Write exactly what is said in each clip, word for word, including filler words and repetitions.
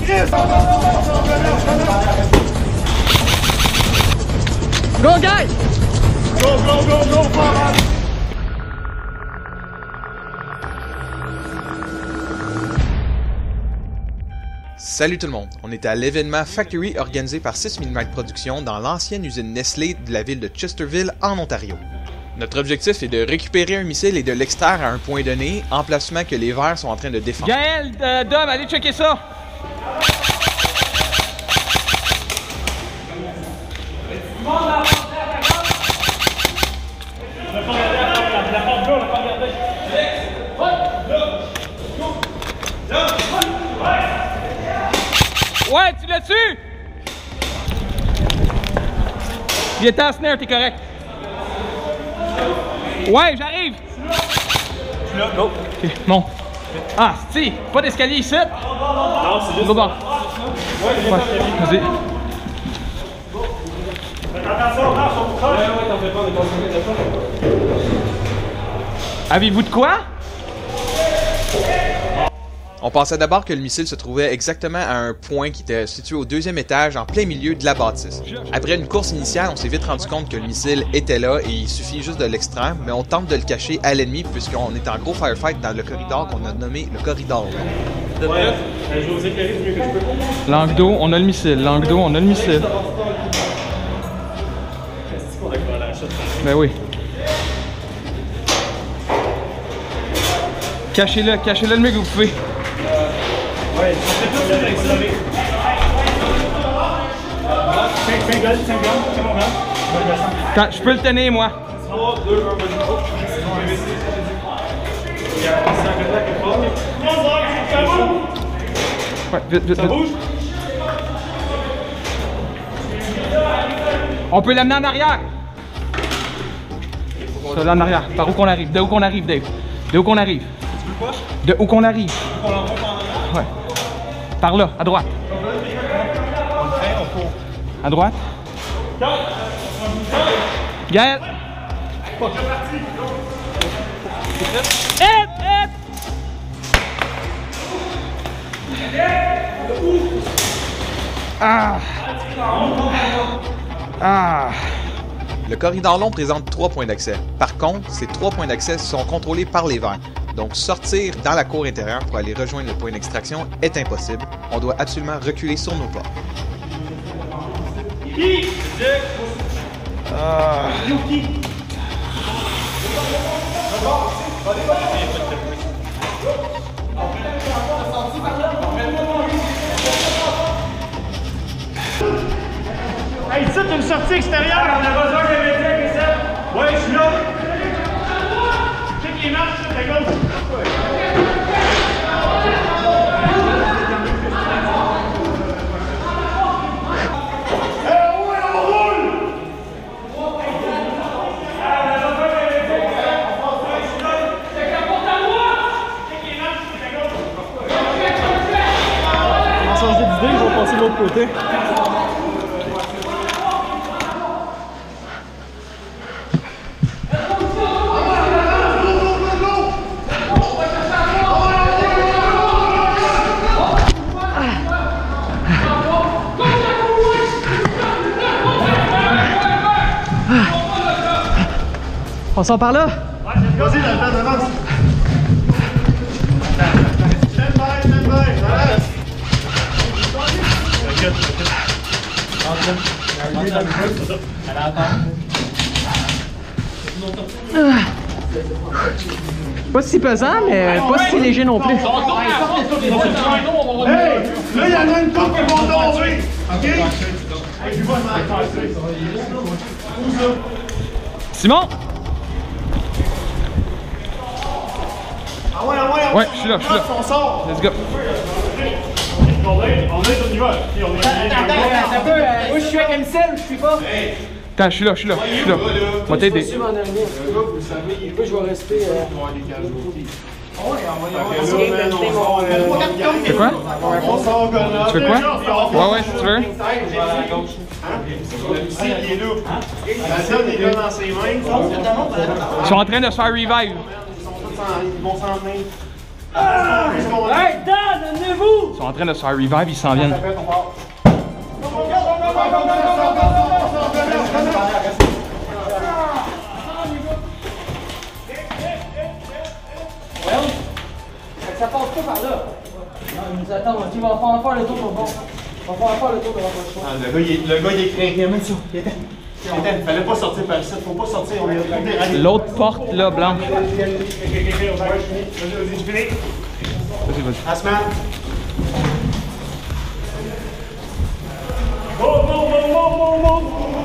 Go, guys! Go, go, go, go, Farhan! Salut tout le monde, on était à l'événement Factory organisé par six millimètres Productions dans l'ancienne usine Nestlé de la ville de Chesterville en Ontario. Notre objectif est de récupérer un missile et de l'extraire à un point donné, emplacement que les Verts sont en train de défendre. Gaël, euh, Dom, allez checker ça! Ouais, tu l'as dessus! Il était en snare, t'es correct. Ouais, j'arrive! Tu l'as? Go! Ok, monte. Ah, si, pas d'escalier ici? Non, c'est juste. Go, bon. Ouais, Ouais, vas-y. Attention, marche, on te coche! Ouais, ouais, t'en fais pas, on est concentré de ça. Avez-vous de quoi? On pensait d'abord que le missile se trouvait exactement à un point qui était situé au deuxième étage en plein milieu de la bâtisse. Après une course initiale, on s'est vite rendu compte que le missile était là et il suffit juste de l'extraire, mais on tente de le cacher à l'ennemi puisqu'on est en gros firefight dans le corridor qu'on a nommé le corridor. Ouais, je vais vous éclairer du mieux que je peux. Langue d'eau, on a le missile. Langue d'eau, on a le missile. C'est qu'on a collé la shot. Ben oui. Cachez-le, cachez-le le mieux que vous pouvez. Ouais, c'est tout avec ça. cinq gars, cinq gars, c'est mon gars. Quand, je peux le tenir, moi. trois, deux, un, vas-y. Il y a un sac de là quelque part. Ouais, vite, vite, Ça vite. bouge? On peut l'amener en arrière. Ça, là en arrière. Par où qu'on arrive? De où qu'on arrive, Dave? De où qu'on arrive? Tu veux quoi? De où qu'on arrive? On l'envoie en arrière? Ouais. Par là, à droite. On le fait, on court. À droite. Gaël! Hip, hip! Ah! Ah! Le corridor long présente trois points d'accès. Par contre, ces trois points d'accès sont contrôlés par les Verts. Donc sortir dans la cour intérieure pour aller rejoindre le point d'extraction est impossible. On doit absolument reculer sur nos pas. Ah. Hey, ici, t'as une sortie extérieure! On a besoin de médias ici! Ouais, je suis là! Check les marches, c'est à gauche! On va changer d'idée, je vais passer de l'autre côté. On sort par là? Vas-y, dans le temps d'avance. Stand by, stand by, arrête. T'inquiète, t'inquiète. Pas si pesant, mais pas si léger non plus. Hey, là, il y en a une coupe qui vont tomber. OK? Hey, je vois ma Où ça? Simon? Ah ouais, ah ouais, Ouais, je suis là, je suis là. On sort. Let's go. On est, on est au niveau. Attends, attends, un peu. Moi, je suis avec un missile, je suis pas. Attends, je suis là, je suis là, je suis là. Moi, t'aider. Moi, je vais rester. C'est quoi? On sort comme là. Tu veux quoi? Ouais, ouais, si tu veux. Ici, il est là. La zone est là dans ses mains. Ils sont en train de se faire revive. Ils vont s'en venir. Hey, Dan, amenez-vous! Ils sont en train de se faire revive, ils s'en viennent. Ça passe pas par là. Non, il nous attend. Il va faire faire le tour au fond. On va faire faire le tour de la prochaine. Ah, le gars, il est, le gars, il est craqué. Amène ça. Il était. Il était. Fallait pas sortir par ici. Faut pas sortir. On est. L'autre porte, là, blanche. Vas-y, vas-y, tu finis. Vas-y, vas-y. Asman. Oh, non, non, non, non, non.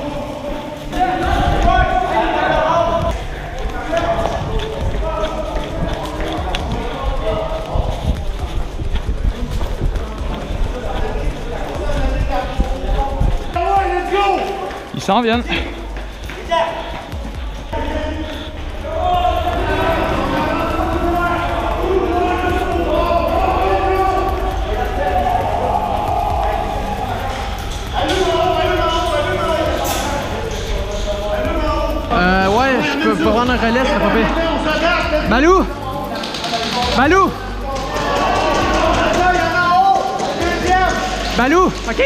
Ils s'en viennent. Euh, ouais, je peux prendre un relais, c'est pas pire. Malou! Malou! Malou! OK?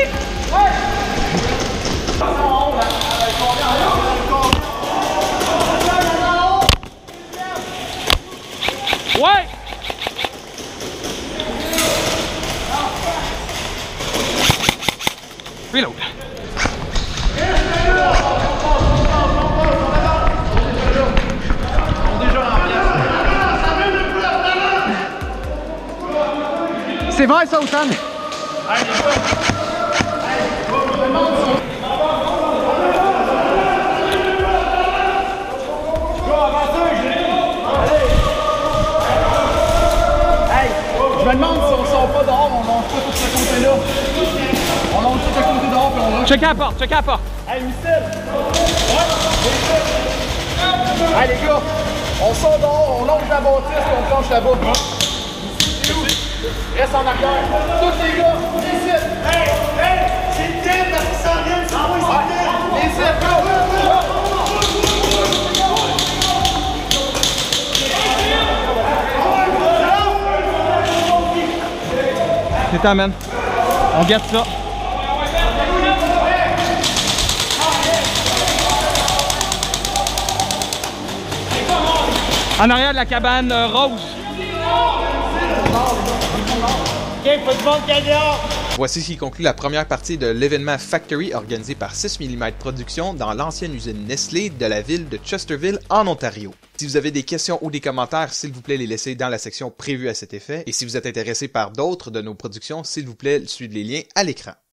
Ouais! Reload. C'est vrai ça, Outan? Je me demande si on sort pas dehors, on longe pas tout ce côté-là. On longe tout ce côté dehors puis on longe. Check à la porte, check à la porte. Hey, Missile! Hey les gars, on sort dehors, on longe la bâtisse puis on planche là-bas. Reste en arrière. Tous les gars, ici. Hey! Hey! C'est le thème parce qu'ils s'en viennent, c'est moi, c'est le thème! Ici, go! C'est ta man. On garde ça. En arrière de la cabane euh, rose. Ok, faut du monde qui est dehors! Voici ce qui conclut la première partie de l'événement Factory organisé par six millimètres Productions dans l'ancienne usine Nestlé de la ville de Chesterville en Ontario. Si vous avez des questions ou des commentaires, s'il vous plaît les laisser dans la section prévue à cet effet. Et si vous êtes intéressé par d'autres de nos productions, s'il vous plaît suivez les liens à l'écran.